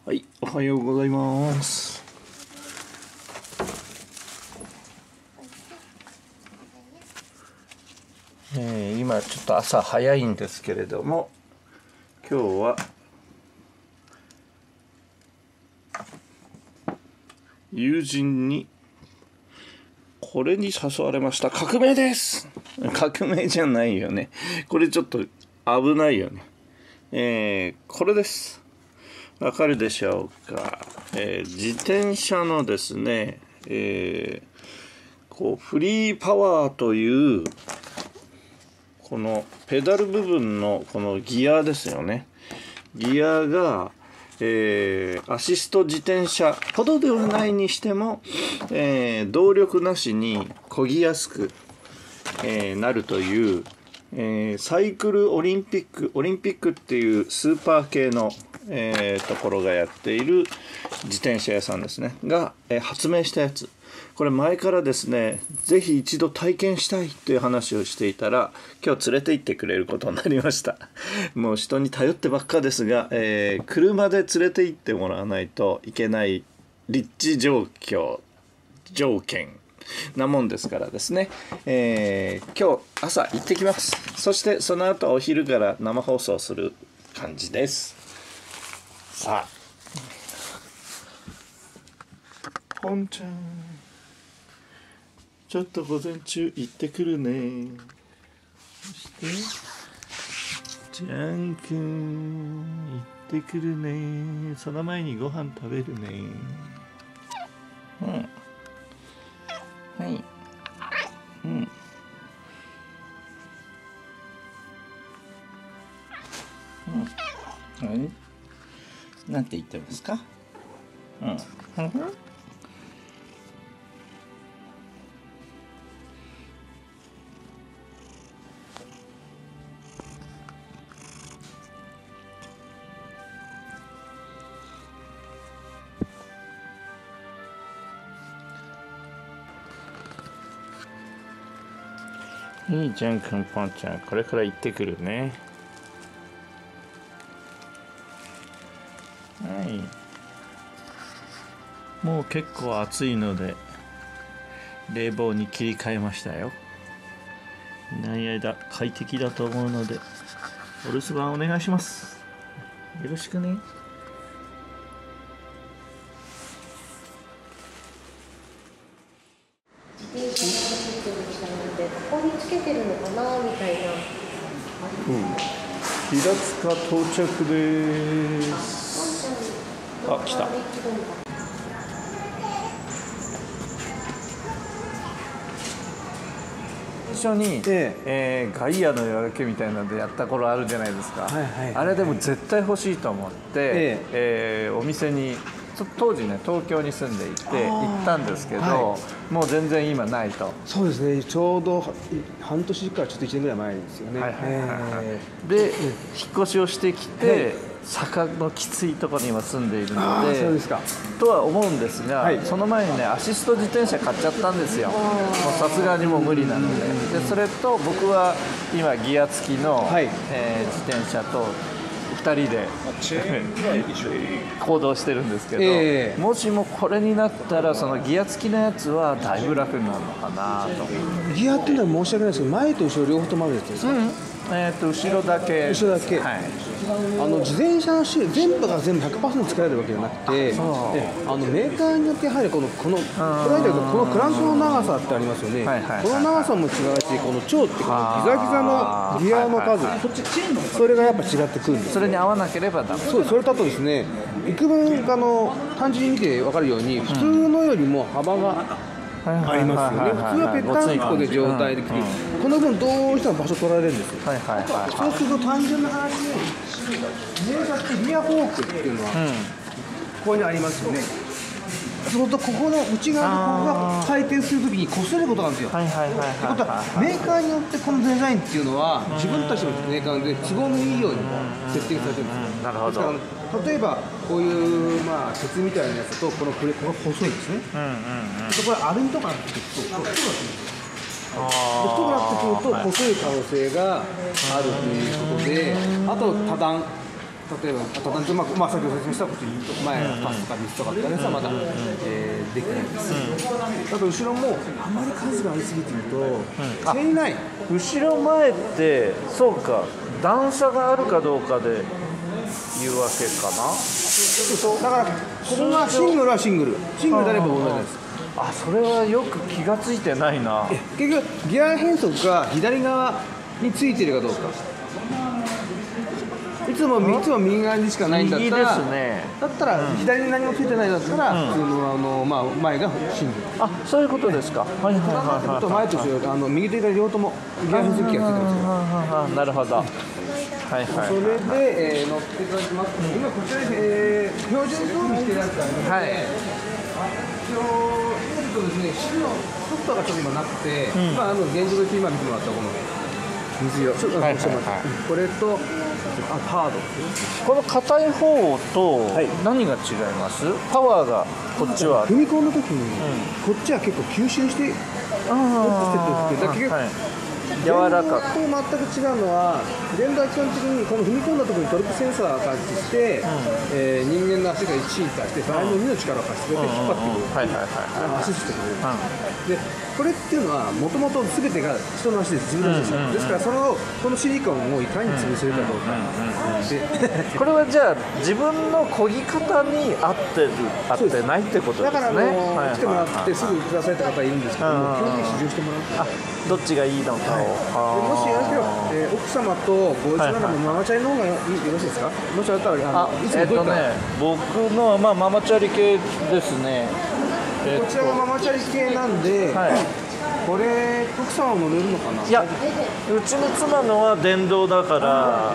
はい、おはようございます。今ちょっと朝早いんですけれども、今日は友人にこれに誘われました。革命です。革命じゃないよね。これちょっと危ないよね。これです。わかるでしょうか。自転車のですね、こうフリーパワーというこのペダル部分のこのギアですよね。ギアが、アシスト自転車ほどではないにしても、動力なしに漕ぎやすく、なるという、サイクルオリンピックっていうスーパー系の、ところがやっている自転車屋さんですねが、発明したやつ。これ前からですね、ぜひ一度体験したいっていう話をしていたら、今日連れて行ってくれることになりました。もう人に頼ってばっかですが、車で連れて行ってもらわないといけない立地条件なもんですからですね、今日朝行ってきます。そしてその後お昼から生放送する感じです。さあ、ポンちゃん、ちょっと午前中行ってくるね。そしてジャン君行ってくるね。その前にご飯食べるね。はい。はい。なんて言ってますか？いいじゃん、くんぽんちゃん。これから行ってくるね。はい。もう結構暑いので冷房に切り替えましたよ。いない間快適だと思うのでお留守番お願いします。よろしくね。 ここにつけてるのかなみたいな。 平塚到着です。あ、来た。一緒に、ガイアの夜明けみたいなのでやった頃あるじゃないですか。あれでも絶対欲しいと思って、お店に当時ね東京に住んでいて行ったんですけど、もう全然今ないと。 そうですね、ちょうど半年からちょっと1年ぐらい前ですよね。 で、引っ越しをしてきて、坂のきついところに今住んでいるので、 そうですかとは思うんですが、その前にねアシスト自転車買っちゃったんですよ。もうさすがにもう無理なので。でそれと僕は今ギア付きの、自転車と2人で行動してるんですけど、もしもこれになったらそのギア付きのやつはだいぶ楽になるのかなと。 ギアっていうのは申し訳ないですけど、前と後ろ両方ともあるやつですか？ 後ろだけ。 後ろだけ。自転車の種類全部が全部 100% 使えるわけじゃなくて、メーカーによってやはりこのクランクの長さってありますよね。この長さも違うし、この長ってこのギザギザのギアの数、それがやっぱ違ってくるんです。 それに合わなければダメ。 そう、それだとですね、幾分単純に見て分かるように、普通のよりも幅がありますよね。普通はぺったんこで状態で切る。この分どうしても場所取られるんですよ。そうすると単純な話で、メーカーってリアフォークっていうのはここにありますよね。そうするとここの内側のここが回転するときに擦ることなんですよ。ということはメーカーによってこのデザインっていうのは自分たちのメーカーで都合のいいように設定されてるんですよ。 なるほど。 例えばこういう鉄みたいなやつとここが細いですね。これアルミとかになってくると太くなってくるんですよ。太くなってくると細い可能性があるということで、あと多段例えば先ほど説明したこと前パスとかミスとかってやつはまだできないんですけど、あと後ろもあまり数がありすぎてると足りない。 後ろ前ってそうか、段差があるかどうかでいうわけかな。 だからここがシングルはシングルであれば同じです。 あ、それはよく気がついてないな。 結局ギア変速が左側についてるかどうか。いつも右側にしかないんだったら、 右ですね。 だったら左に何もついてないんだったら、普通の前がシングル。 あ、そういうことですか。はいはいはいはい。 前と後ろ右と左両方ともギア変速機がついてますよ。 なるほど。はいはい。 それで、乗っていただきます。今こちらで、標準装備してるやつがありますので、 はい。 見るとですね、シのソフトがちょっと今なくて、現状で今見てもらったこの水色、これとハード。 この硬い方と何が違います？パワーがこっちは踏み込んだ時に、こっちは結構吸収して、 柔らかく。 全く違うのは、電動は基本的にこの踏み込んだところにトルクセンサーを感知して、人間の足が1に対して倍の2の力を貸してくれて引っ張ってくれる、アシストしてくれる。でこれっていうのはもともと全てが人の足です、自分の足です。ですからこのシリコンをいかに潰せるかどうか。 これはじゃあ自分の漕ぎ方に合ってないってことですね。 だから来てもらってすぐくださいって方いるんですけども、興味試乗してもらう。 どっちがいいのかを。 もしよろしければ、奥様とご一緒ならママチャリの方がよろしいですか？もしあったらいつもどういった？ 僕のはママチャリ系ですね。 こちらはママチャリ系なんで、これ奥様も乗れるのかな？ いや、うちの妻のは電動だから、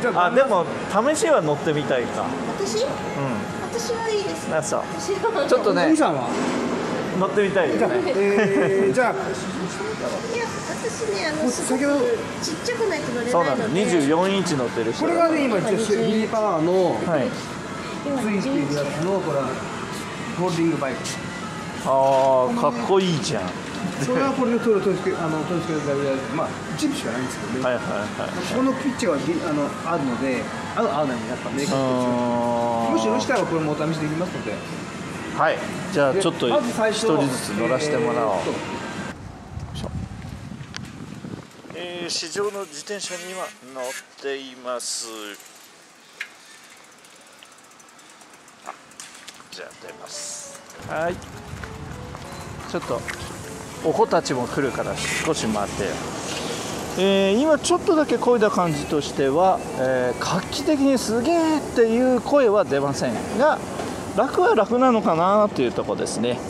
でも試しは乗ってみたいか。 私はいいです。 そう。ちょっとね、 お兄さんは乗ってみたいですね。 じゃあ。 いや、私ね、先ほどちっちゃくないと乗れないので。 そうなの。24インチ乗ってる人。 これがね、今一応ミニパワーのついているやつのこれホールディングバイク。 かっこいいじゃん。 それはこれで取り付けられる、一部しかないんですけどね。このピッチがあるので、合うのにやっぱメーカーと違う。もしよろしければこれもお試しできますので。 はい。じゃあちょっと一人ずつ乗らせてもらおう。市場の自転車には乗っています。じゃあ出ます。はい。ちょっとお子たちも来るから少し待ってよ。今ちょっとだけ漕いだ感じとしては、画期的にすげーっていう声は出ませんが、楽は楽なのかなというところですね。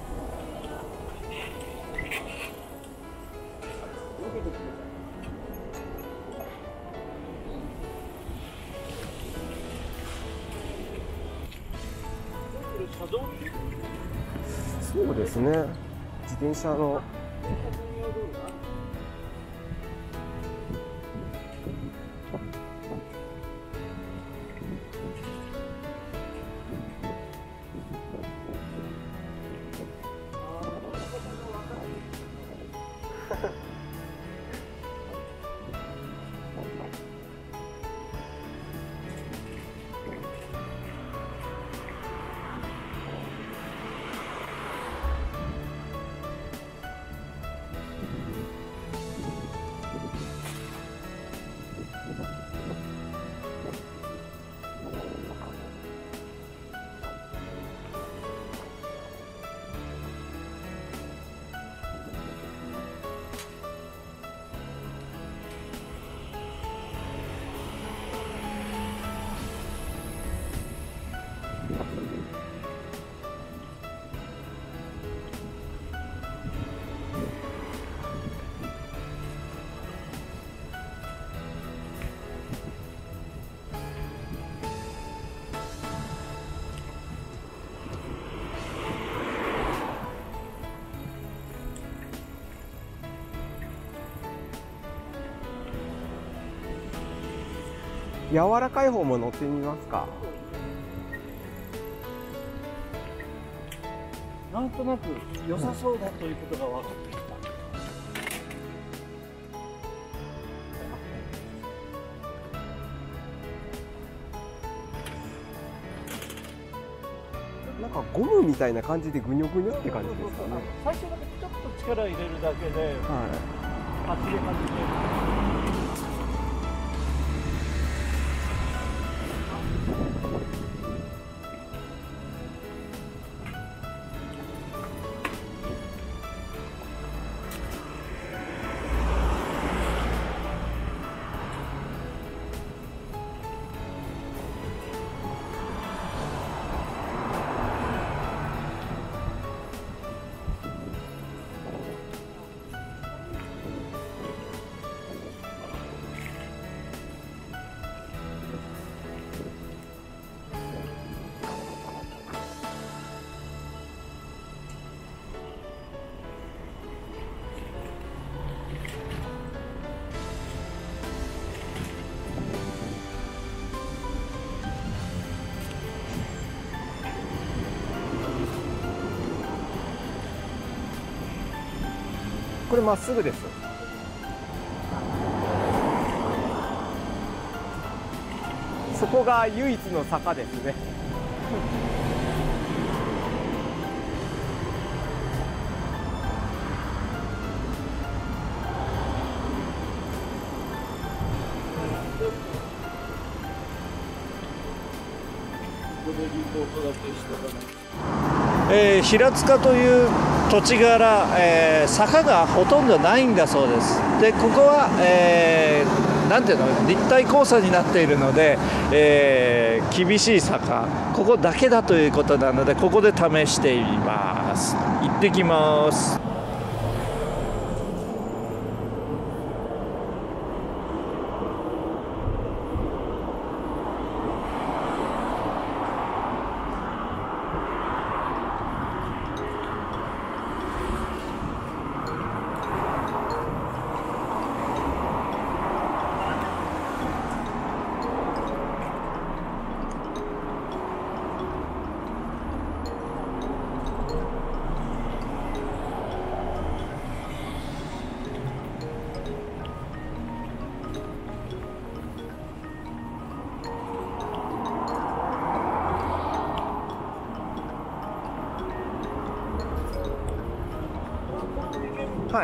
そうですね、自転車の柔らかい方も乗ってみますか？ なんとなく良さそうだということが分かってきた。 ゴムみたいな感じでぐにょぐにょって感じですかね。 最初だけちょっと力入れるだけで走り始める。 これまっすぐです。そこが唯一の坂ですね。 平塚という土地柄、坂がほとんどないんだそうです。でここは、なんていうの、立体交差になっているので、厳しい坂、ここだけだということなので、ここで試しています。行ってきます。 はい。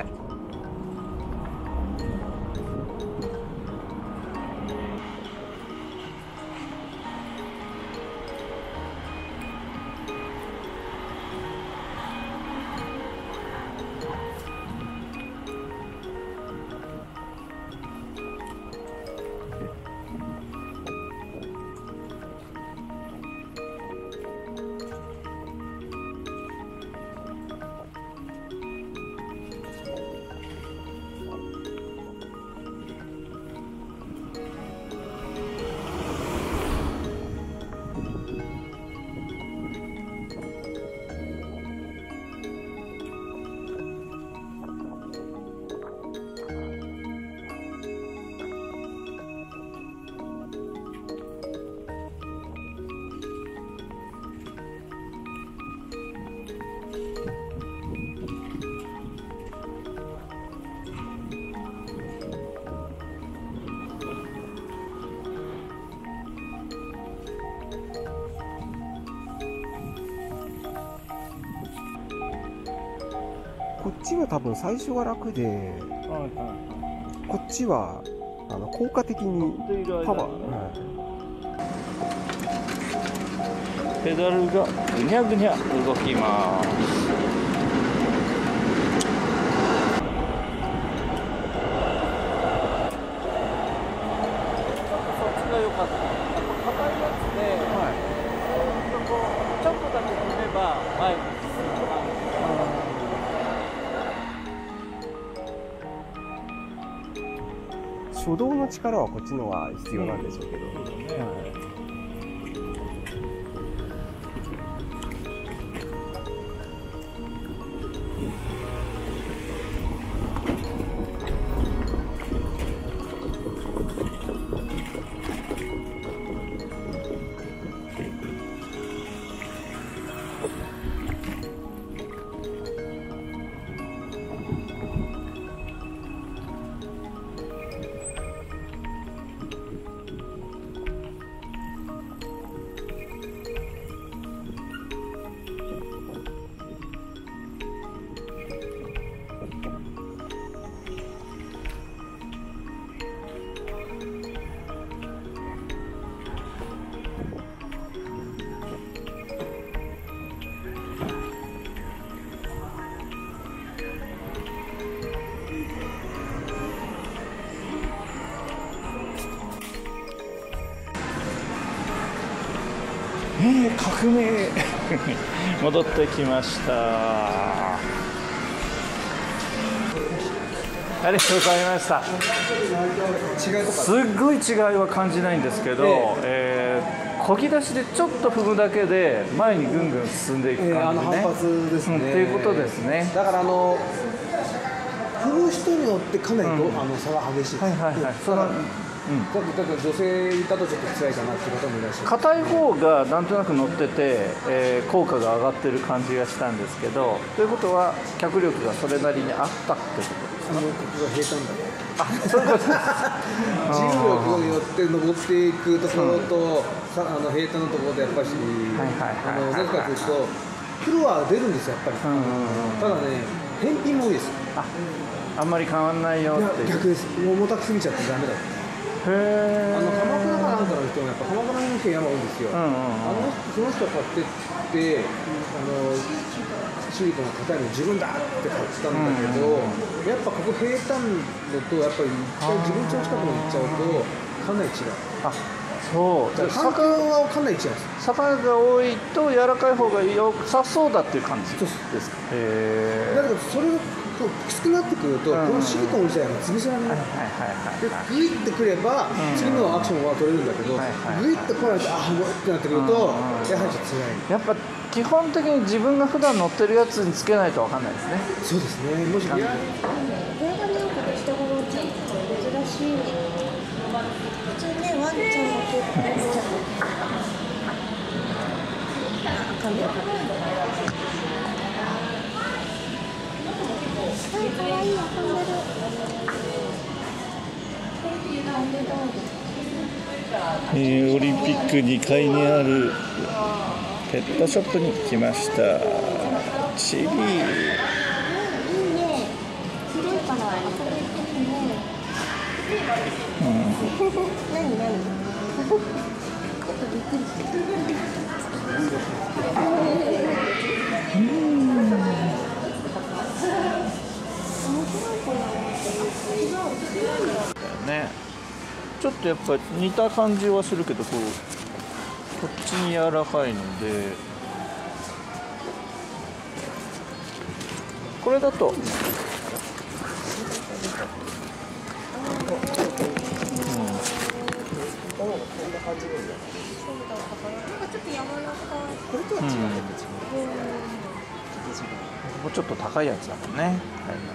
こっちは多分最初が楽で、こっちは効果的にパワー、 ペダルがぐにゃぐにゃ動きます。そっちが良かった。硬いやつで、ちょっとだけ踏めば前に進む感じ。 初動の力はこっちのが必要なんでしょうけど、 革命戻ってきました。ありがとうございました。すっごい違いは感じないんですけど、漕ぎ出しでちょっと踏むだけで前にぐんぐん進んでいく感じね。 反発ですね。 っていうことですね。 だから踏む人によってかなり差が激しいです。 はいはいはい。そのだから女性だとちょっと辛いかなっていう方もいらっしゃる。 硬い方がなんとなく乗ってて、効果が上がってる感じがしたんですけど、ということは脚力がそれなりにあったってことですか。 ここが平坦だね。 あ、そういうことです。 重力によって登っていくところと、平坦のところでやっぱり、なぜかというとフロア出るんですよやっぱり。ただね、返品も多いです。 あんまり変わんないよっていう。 逆です。重たくすぎちゃってダメだ。 へえ。 鎌倉かなんかの人もやっぱ鎌倉の人山多いんですよ。その人買ってって修理の方に自分だって買ったんだけど、やっぱここ平坦のとやっぱり一回自分家の近くまで行っちゃうとかなり違う。 あ、そう。 環境はかなり違うんです。 坂が多いと柔らかい方が良さそうだっていう感じですか。 だけどそれがきつくなってくると、このシリコン自体が潰せられない。でグイッてくれば次のアクションは取れるんだけど、グイッてこないともうってなってくるとやはりちょっと辛い。 やっぱ基本的に自分が普段乗ってるやつにつけないと分かんないですね。 そうですね。もしこれがなんか人頃ちょっと珍しい。普通ね、ワンちゃんが結構やっちゃう。かわいい。かわいい、遊んでる。 オリンピック2階にあるペットショップに来ました。チビ。いいね。 広いから遊べてるね。何？ちょっとびっくりした。 ね。ちょっとやっぱ似た感じはするけど、こっちに柔らかいので、これだと。ここちょっと高いやつだもんね。はいね。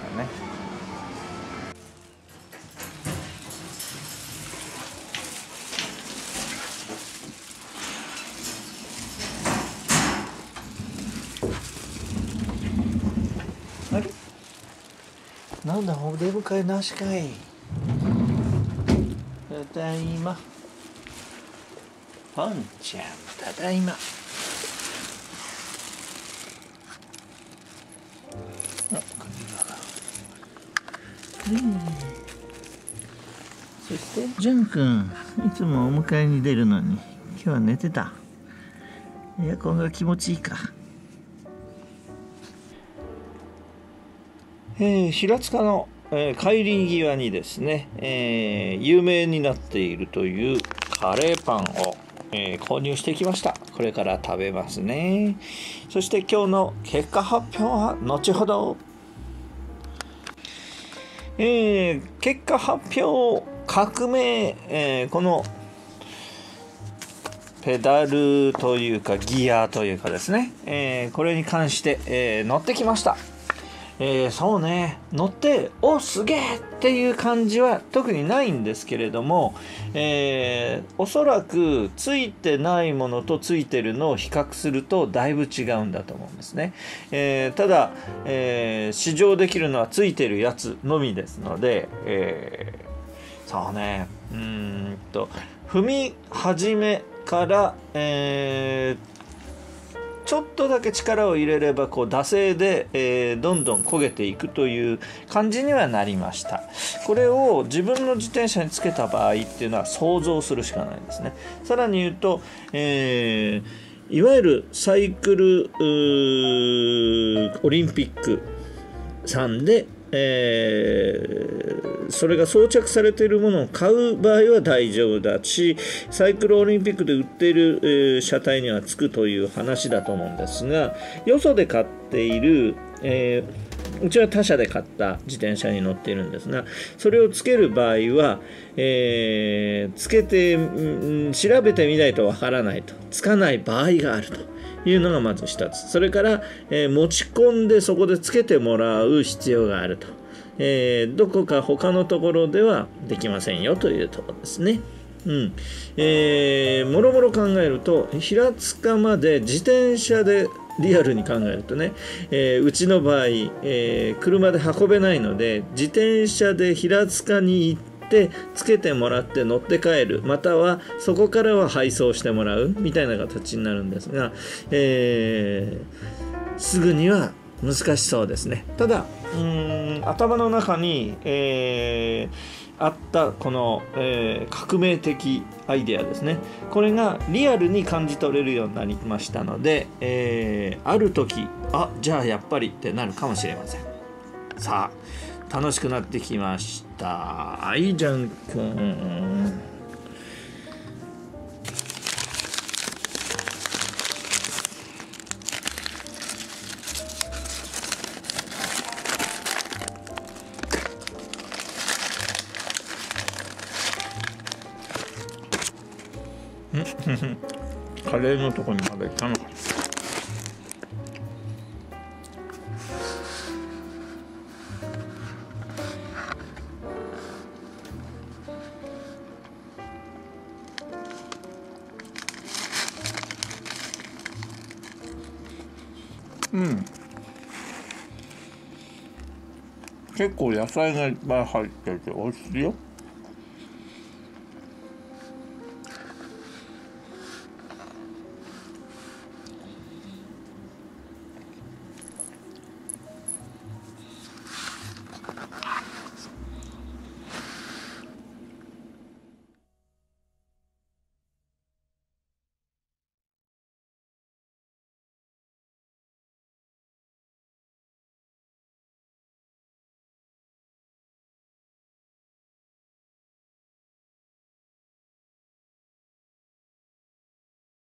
あれ？なんだ、お出迎えなしかい。ただいま。ポンちゃん、ただいま。そしてジュン君、いつもお迎えに出るのに今日は寝てた。エアコンが気持ちいいか。平塚の、帰り際にですね、有名になっているというカレーパンを、購入してきました。これから食べますね。そして今日の結果発表は後ほど。結果発表革命、このペダルというかギアというかですね、これに関して、乗ってきました。そうね、乗っておすげえっていう感じは特にないんですけれども、おそらくついてないものとついてるのを比較するとだいぶ違うんだと思うんですね。ただ、試乗できるのはついてるやつのみですので、そうね、踏み始めから、ちょっとだけ力を入れればこう惰性で、どんどん焦げていくという感じにはなりました。これを自分の自転車につけた場合っていうのは想像するしかないんですね。さらに言うと、いわゆるサイクルオリンピックさんでそれが装着されているものを買う場合は大丈夫だし、サイクルオリンピックで売っている、車体にはつくという話だと思うんですが、よそで買っている、うちは他社で買った自転車に乗っているんですが、それをつける場合は、つけて、調べてみないとわからないと、つかない場合があるというのがまず一つ。それから、持ち込んでそこでつけてもらう必要があると。どこか他のところではできませんよというところですね。もろもろ考えると、平塚まで自転車でリアルに考えるとね、うちの場合、車で運べないので、自転車で平塚に行ってつけてもらって乗って帰る、またはそこからは配送してもらうみたいな形になるんですが、すぐには難しそうですね。ただ頭の中に、あったこの、革命的アイデアですね、これがリアルに感じ取れるようになりましたので、ある時じゃあやっぱりってなるかもしれません。さあ楽しくなってきました。はい、じゃんくん。カレーのとこにまだ行ったのか。結構野菜がいっぱい入ってて美味しいよ。